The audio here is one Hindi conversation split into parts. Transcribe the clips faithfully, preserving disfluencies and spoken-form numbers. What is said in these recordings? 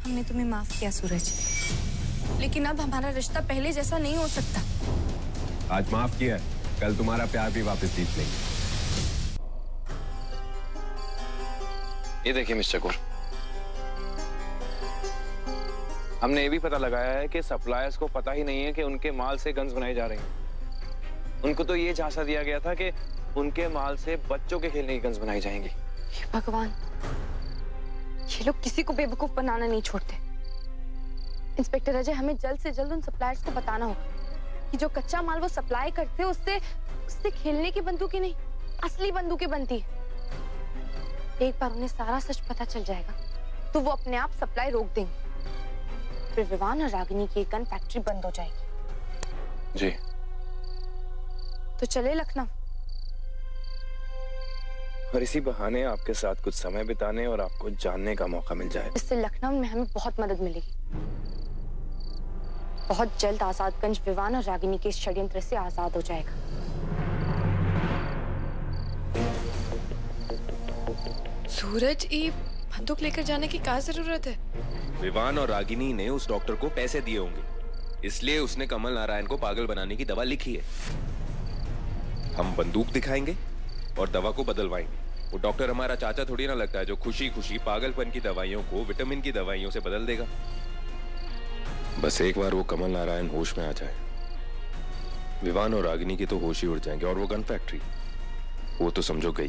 हमने तुम्हें माफ किया सूरज, लेकिन अब हमारा रिश्ता पहले जैसा नहीं हो सकता। आज माफ किया, कल तुम्हारा प्यार भी वापस जीत लेंगे। ये देखिए मिस्टर कौर, हमने ये भी पता लगाया है कि सप्लायर्स को पता ही नहीं है कि उनके माल से गन्स बनाई जा रही हैं। उनको तो ये झांसा दिया गया था कि उनके माल से बच्चों के खेलने की गन्स बनाई जाएंगी। भगवान, ये लोग किसी को बेवकूफ बनाना नहीं छोड़ते। इंस्पेक्टर अजय, हमें जल्द से जल्द उन सप्लायर्स को बताना होगा कि जो कच्चा माल वो सप्लाई करते हैं उससे उससे खेलने की बंदूकें नहीं, असली बंदूकें बनती है। एक बार उन्हें सारा सच पता चल जाएगा तो वो अपने आप सप्लाई रोक देंगे, फिर विवान और रागिनी की एक गन फैक्ट्री बंद हो जाएगी। जी तो चले लखनऊ, और इसी बहाने आपके साथ कुछ समय बिताने और आपको जानने का मौका मिल जाए। इससे लखनऊ में हमें बहुत मदद मिलेगी। बहुत जल्द आजादगंज विवान और रागिनी के इस षड्यंत्र से आजाद हो जाएगा। सूरज, ये बंदूक लेकर जाने की क्या जरूरत है? विवान और रागिनी ने उस डॉक्टर को पैसे दिए होंगे, इसलिए उसने कमल नारायण को पागल बनाने की दवा लिखी है। हम बंदूक दिखाएंगे और दवा को बदलवाएंगे। वो डॉक्टर हमारा चाचा थोड़ी ना लगता है जो खुशी खुशी पागलपन की दवाइयों को विटामिन की दवाइयों से बदल देगा। बस एक बार वो कमल नारायण होश में आ जाए, विवान और रागिनी की तो होश ही उड़ जाएंगे, और वो गन फैक्ट्री वो तो समझो गई।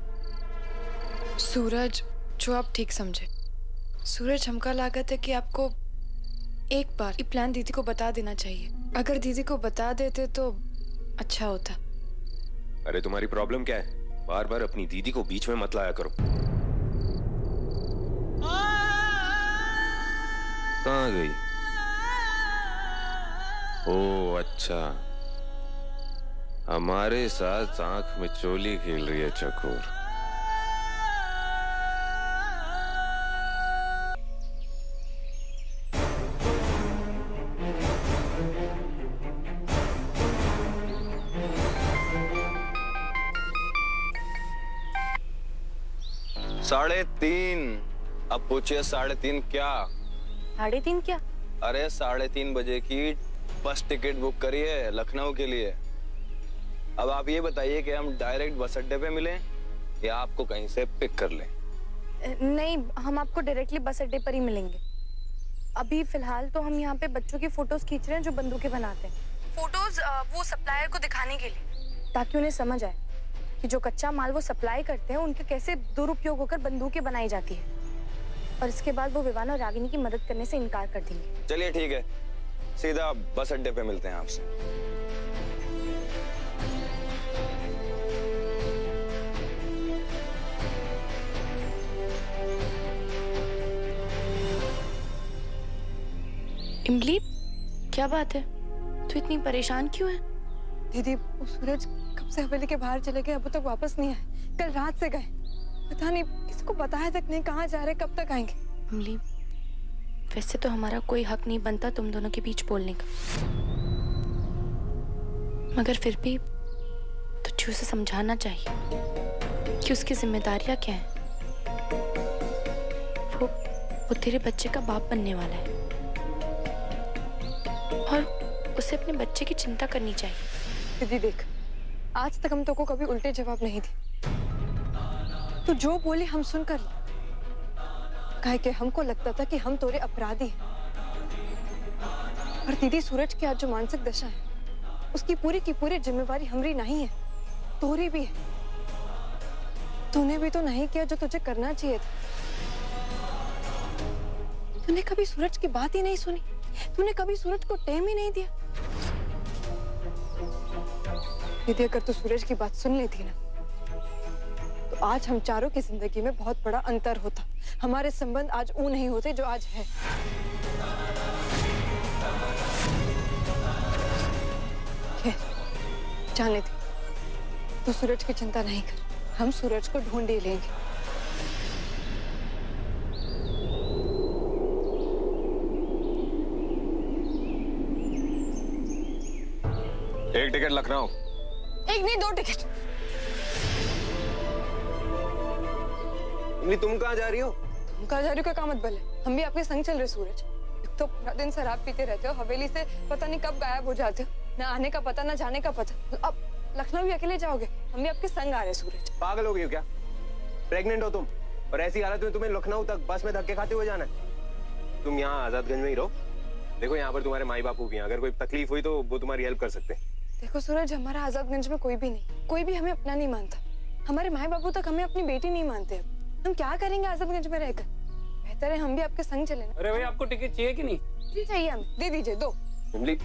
सूरज, जो आप ठीक समझे। सूरज, हमका लागत है कि आपको एक बार ये प्लान दीदी को बता देना चाहिए। अगर दीदी को बता देते तो अच्छा होता। अरे तुम्हारी प्रॉब्लम क्या है? बार बार अपनी दीदी को बीच में मत लाया करो। कहाँ गई? ओ अच्छा, हमारे साथ आंख में चोली खेल रही है चकोर। साढ़े तीन। अब पूछिए साढ़े तीन क्या? साढ़े तीन क्या? अरे साढ़े तीन बजे की बस टिकट बुक करिए लखनऊ के लिए। अब आप ये बताइए कि हम डायरेक्ट बस अड्डे पे मिलें या आपको कहीं से पिक कर लें? नहीं, हम आपको डायरेक्टली बस अड्डे पर ही मिलेंगे। अभी फिलहाल तो हम यहाँ पे बच्चों की फोटोज खींच रहे हैं जो बंदूकें बनाते हैं। फोटोज वो सप्लायर को दिखाने के लिए, ताकि उन्हें समझ आए कि जो कच्चा माल वो सप्लाई करते हैं उनके कैसे दुरुपयोग होकर बंदूकें बनाई जाती है, और इसके बाद वो विवान और रागिनी की मदद करने से इनकार कर देंगे। चलिए ठीक है, सीधा बस अड्डे पे मिलते हैं आपसे। इमली, क्या बात है? तू इतनी परेशान क्यों है? दीदी, वो सूरज कब से हवेली के बाहर चले गए, अब तक वापस नहीं आए। कल रात से गए, पता नहीं किसी को बताया तक नहीं कहाँ जा रहे, कब तक आएंगे। इमली, वैसे तो हमारा कोई हक नहीं बनता तुम दोनों के बीच बोलने का, मगर फिर भी तुझे उसे समझाना चाहिए कि उसकी जिम्मेदारियां क्या हैं। वो वो तेरे बच्चे का बाप बनने वाला है और उसे अपने बच्चे की चिंता करनी चाहिए। दीदी देख, आज तक हम तो को कभी उल्टे जवाब नहीं दिए। तो जो बोली हम सुनकर काहे कि हमको लगता था कि हम तोरे अपराधी हैं। और दीदी, सूरज की आज जो मानसिक दशा है उसकी पूरी की पूरी जिम्मेवारी हमारी नहीं है, तोरी भी है। तूने भी तो नहीं किया जो तुझे करना चाहिए था। तूने कभी सूरज की बात ही नहीं सुनी, तूने कभी सूरज को टाइम ही नहीं दिया। दीदी, अगर तू सूरज की बात सुन लेती ना तो आज हम चारों की जिंदगी में बहुत बड़ा अंतर होता। हमारे संबंध आज वो नहीं होते जो आज है। जाने दे, तू सूरज की चिंता नहीं कर, हम सूरज को ढूंढ ही लेंगे। एक टिकट लखनऊ। एक नहीं, दो टिकट। तुम कहाँ जा रही हो? तुम कहाँ जा रही हो का काम मत बोले। हम भी आपके संग चल रहे सूरज। एक तो पूरा दिन शराब पीते रहते हो, हवेली से पता नहीं कब गायब हो जाते हो, ना आने का पता ना जाने का पता। अब लखनऊ भी अकेले जाओगे? हम भी आपके संग आ रहे सूरज। पागल हो गई हो क्या? प्रेग्नेंट हो तुम और ऐसी हालत में तुम्हें लखनऊ तक बस में धक्के खाते हुए जाना है? तुम यहाँ आजादगंज में ही रहो। देखो यहाँ पर तुम्हारे माई बापू भी हैं, अगर कोई तकलीफ हुई तो वो तुम्हारी हेल्प कर सकते हैं। देखो सूरज, हमारा आजादगंज में कोई भी नहीं, कोई भी हमें अपना नहीं मानता। हमारे माई बापू तक हमें अपनी बेटी नहीं मानते। अब हम क्या करेंगे आजादगंज में रहकर? बेहतर है हम भी आपके संग चले ना। अरे भाई, आपको टिकट चाहिए कि नहीं? जी चाहिए, हमें दे दीजिए, दो। इमली,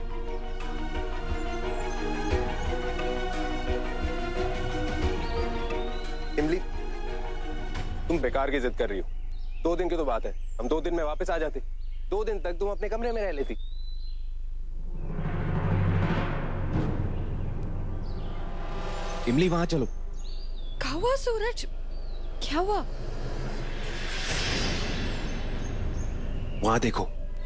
इमली, तुम बेकार की जिद कर रही हो। दो दिन की तो बात है, हम दो दिन में वापस आ जाते। दो दिन तक तुम अपने कमरे में रह लेती। इमली वहां चलो। क्या हुआ सूरज? क्या हुआ? वहां देखो।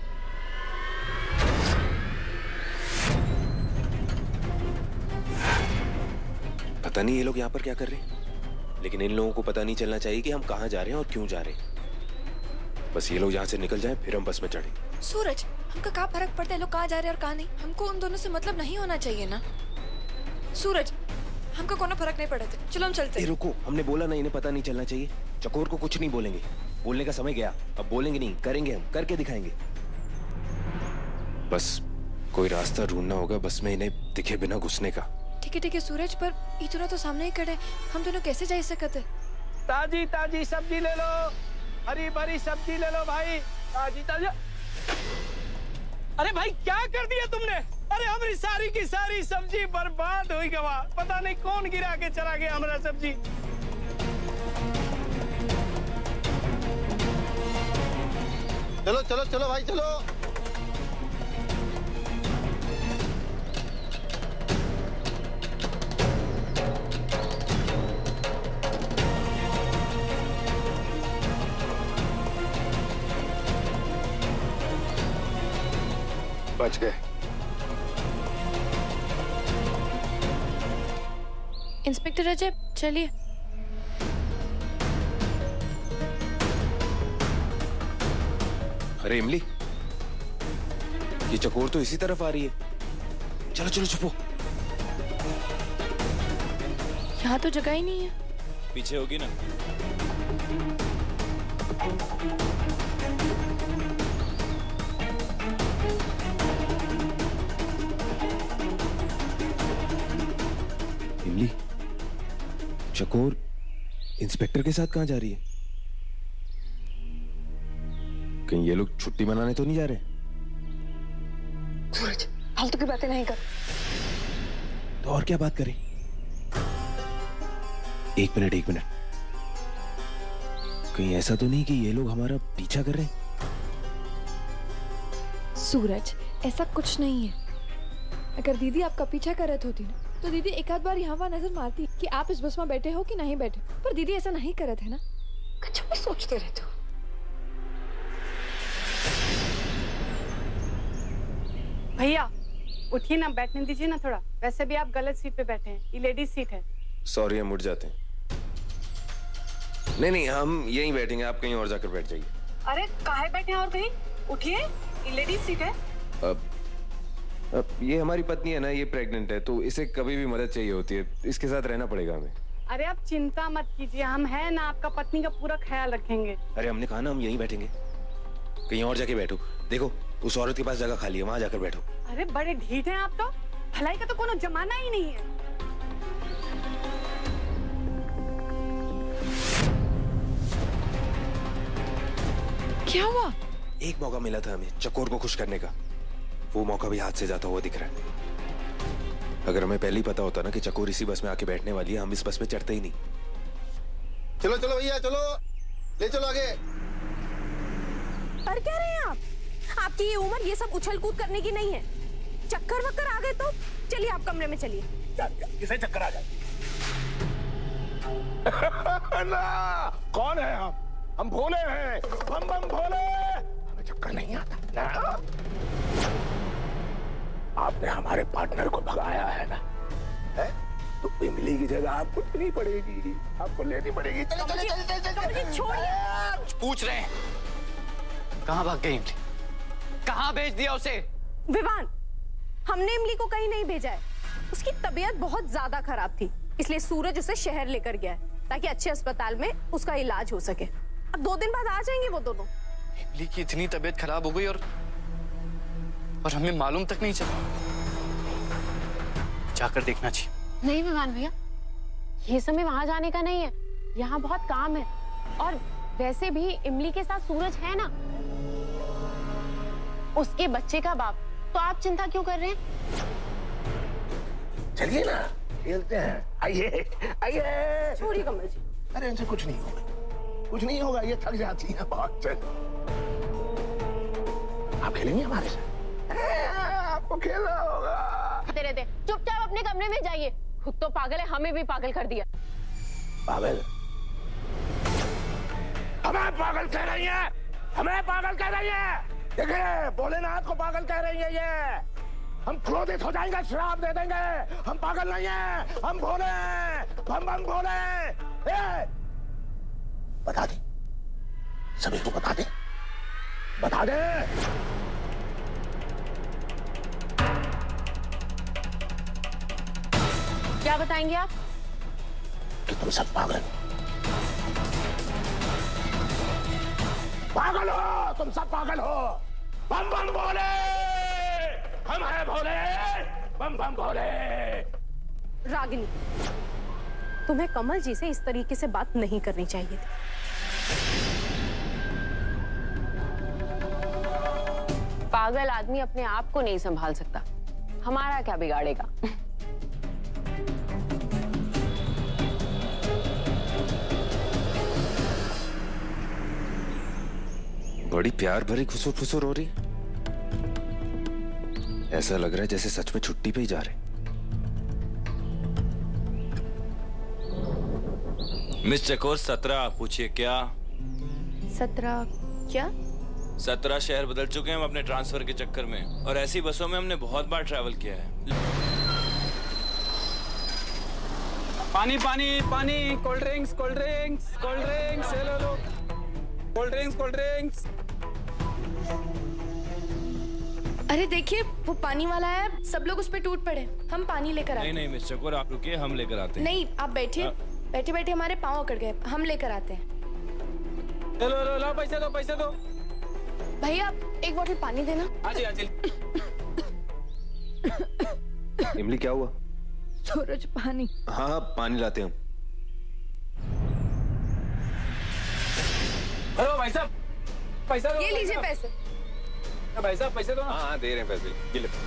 पता नहीं ये लोग यहाँ पर क्या कर रहे हैं, लेकिन इन लोगों को पता नहीं चलना चाहिए कि हम कहाँ जा रहे हैं और क्यों जा रहे हैं। बस ये लोग यहाँ से निकल जाएं, फिर हम बस में चढ़े। सूरज, हमका क्या फर्क पड़ता है लोग कहाँ जा रहे हैं और कहाँ नहीं? हमको उन दोनों से मतलब नहीं होना चाहिए ना। सूरज, हमका कोनो फर्क नहीं पड़ता, चलो हम चलते हैं। रुको, हमने बोला ना इन्हें पता नहीं चलना चाहिए। चकोर को कुछ नहीं बोलेंगे, बोलने का समय गया। अब बोलेंगे नहीं, करेंगे, हम करके दिखाएंगे। बस कोई रास्ता ढूंढना होगा बस में इन्हें दिखे बिना घुसने का। ठीक है ठीक है सूरज, पर इतना तो सामने ही खड़े, हम दोनों कैसे जा सकते? ताजी ताजी सब्जी ले लो, हरी भरी सब्जी ले लो भाई, ताजी ताजी। अरे भाई, क्या कर दिया तुमने? अरे हमारी सारी की सारी सब्जी बर्बाद हुई गवा। पता नहीं कौन गिरा के चला गया हमारा सब्जी। चलो चलो चलो भाई चलो। बच गए। इंस्पेक्टर अजय, चलिए। अरे इमली, ये चकोर तो इसी तरफ आ रही है। चलो चलो छुपो। यहाँ तो जगह ही नहीं है। पीछे होगी ना। इमली, चकोर इंस्पेक्टर के साथ कहाँ जा रही है? कहीं ये लोग छुट्टी मनाने तो नहीं जा रहे? सूरज, फालतू की बातें नहीं कर। तो और क्या बात करें? एक मिनट एक मिनट, कहीं ऐसा तो नहीं कि ये लोग हमारा पीछा कर रहे हैं? सूरज, ऐसा कुछ नहीं है। अगर दीदी आपका पीछा कर रही होती ना, तो दीदी एक आध बार यहाँ वहाँ नजर मारती कि आप इस बस में बैठे हो कि नहीं बैठे। पर दीदी ऐसा नहीं कर रहे थे ना। कुछ भी सोचते रहते हो। भैया उठिए ना, बैठने दीजिए ना थोड़ा। वैसे भी आप गलत सीट पे बैठे हैं, ये लेडीज सीट है। सॉरी, हम उठ जाते हैं। नहीं नहीं, हम यहीं बैठेंगे, आप कहीं और जाकर बैठ जाइए। अरे काहे बैठे हैं और कहीं? उठिए, ये लेडीज सीट है। अब अब ये हमारी पत्नी है ना, ये प्रेग्नेंट है, तो इसे कभी भी मदद चाहिए होती है, इसके साथ रहना पड़ेगा हमें। अरे आप चिंता मत कीजिए, हम हैं ना, आपका पत्नी का पूरा ख्याल रखेंगे। अरे हमने कहा ना हम यहीं बैठेंगे, कहीं और जाके बैठो। देखो उस औरत के पास जगह खाली है, वहां जाकर बैठो। अरे बड़े ढीठ हैं आप तो, भलाई का तो कोनो जमाना ही नहीं है। क्या हुआ? एक मौका मिला था हमें चकोर को खुश करने का, वो मौका भी हाथ से जाता हुआ दिख रहा है। अगर हमें पहले ही पता होता ना कि चकोर इसी बस में आके बैठने वाली है, हम इस बस में चढ़ते ही नहीं। चलो चलो भैया चलो, ले चलो आगे। पर क्या रहे हैं आप? आपकी ये उम्र ये सब उछल कूद करने की नहीं है। चक्कर वक्कर आ गए तो चलिए आप कमरे में चलिए। किसे चक्कर आ जाए? कौन है हम? हम भोले हैं, बम बम भोले। हमें चक्कर नहीं आता ना। आपने हमारे पार्टनर को भगाया है ना, है? तो इमली की जगह आपको लेनी पड़ेगी, आपको लेनी पड़ेगी। चलो चलो चलो चलो छोड़िए। पूछ रहे हैं कहाँ भाग गई इमली? कहाँ भेज दिया उसे? विवान, हमने इमली को कहीं नहीं भेजा है। उसकी तबीयत बहुत ज्यादा खराब थी, इसलिए सूरज उसे शहर लेकर गया है ताकि अच्छे अस्पताल में उसका इलाज हो सके। अब दो दिन बाद आ जाएंगे वो दोनों। इमली की इतनी तबीयत खराब हो गई और और हमें मालूम तक नहीं चला। जाकर देखना चाहिए। नहीं विवान भैया, ये समय वहां जाने का नहीं है, यहाँ बहुत काम है। और वैसे भी इमली के साथ सूरज है ना, उसके बच्चे का बाप, तो आप चिंता क्यों कर रहे हैं? चलिए ना, खेलते हैं। आइए आइए। छोड़िए कमल जी। अरे इनसे कुछ नहीं होगा, कुछ नहीं होगा, ये थक जाती है बहुत। चल, आप खेलेंगे हमारे साथ? आपको खेलना होगा। तेरे दे, चुपचाप अपने कमरे में जाइए। खुद तो पागल है, हमें भी पागल कर दिया। पागल? हमें पागल कह रही है? हमें पागल कह रही है? देखिए, भोलेनाथ को पागल कह रही है ये। हम क्रोधित हो जाएंगे, श्राप दे देंगे। हम पागल नहीं हैं, हम भोले हैं, हम हम भोले हैं। बता दे, सभी को बता दे, बता दे। क्या बताएंगे आप? कि तुम सब पागल पागल हो, तुम सब पागल हो। बम बम भोले, हम हैं भोले, बम बम भोले। रागिनी, तुम्हें कमल जी से इस तरीके से बात नहीं करनी चाहिए थी। पागल आदमी अपने आप को नहीं संभाल सकता, हमारा क्या बिगाड़ेगा? बड़ी प्यार भरी खुसुर फुसुर हो रही। ऐसा लग रहा है जैसे सच में छुट्टी पे ही जा रहे। मिस चकोर, सत्रह पूछिए क्या? सत्रह क्या? सत्रह शहर बदल चुके हैं हम अपने ट्रांसफर के चक्कर में, और ऐसी बसों में हमने बहुत बार ट्रैवल किया है। पानी पानी पानी, cold drinks cold drinks cold drinks, ले लो कोल्ड ड्रिंक्स कोल्ड ड्रिंक्स। अरे देखिए, वो पानी वाला है, सब लोग उस पे टूट पड़े। हम पानी लेकर आते हैं। नहीं नहीं मिस चकोर, आप रुकिए, हम लेकर आते हैं। नहीं, आप बैठिए, बैठे बैठे हमारे पाँव अकड़ गए, हम लेकर आते हैं। लो लो लो, पैसे दो पैसे दो। भैया एक बोतल पानी देना। आजी आजी। इमली क्या हुआ? सूरज पानी। हाँ हाँ पानी लाते हैं हम। हेलो भाई साहब, पैसा दो। ये लीजिए पैसे। भाई साहब पैसे दो ना। हाँ हाँ दे रहे हैं पैसे, ये ले।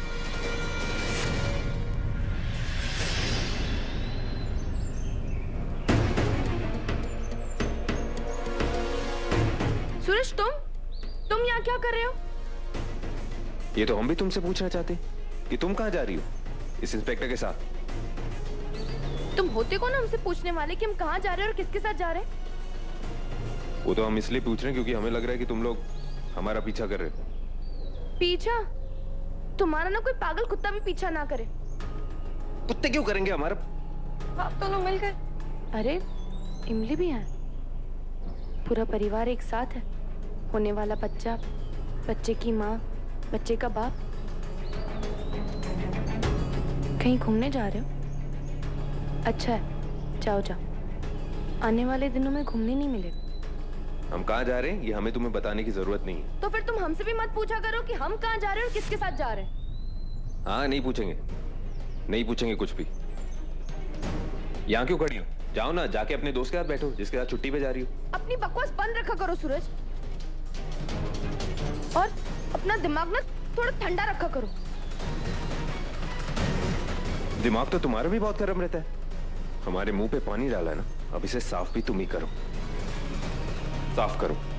सूरज, तुम तुम यहाँ क्या कर रहे हो? ये तो हम भी तुमसे पूछना चाहते कि तुम कहाँ जा रही हो इस इंस्पेक्टर के साथ। तुम होते कौन हमसे पूछने वाले कि हम कहाँ जा रहे हैं और किसके साथ जा रहे हैं? वो तो हम इसलिए पूछ रहे हैं क्योंकि हमें लग रहा है कि तुम लोग हमारा पीछा कर रहे हो। पीछा? तुम्हारा ना कोई पागल कुत्ता भी पीछा ना करे। कुत्ते क्यों करेंगे हमारा? आप दोनों मिल गए। अरे इमली भी है, पूरा परिवार एक साथ है। होने वाला बच्चा, बच्चे की माँ, बच्चे का बाप। कहीं घूमने जा रहे हो? अच्छा है, जाओ जाओ, आने वाले दिनों में घूमने नहीं मिलेगा। हम कहाँ जा रहे हैं ये हमें तुम्हें बताने की जरूरत नहीं है। तो फिर तुम हमसे भी मत पूछा करो कि हम कहाँ जा रहे हैं और किसके साथ जा रहे हैं। हाँ नहीं पूछेंगे, नहीं पूछेंगे कुछ भी। यहाँ क्यों खड़ी हो? जाओ ना, जाके अपने दोस्त के साथ बैठो जिसके साथ छुट्टी पे जा रही हो। अपनी बकवास बंद रखा करो सूरज, और अपना दिमाग ना थोड़ा ठंडा रखा करो। दिमाग तो तुम्हारा भी बहुत गर्म रहता है। हमारे मुंह पे पानी डाला है ना, अब इसे साफ भी तुम ही करो। साफ करो।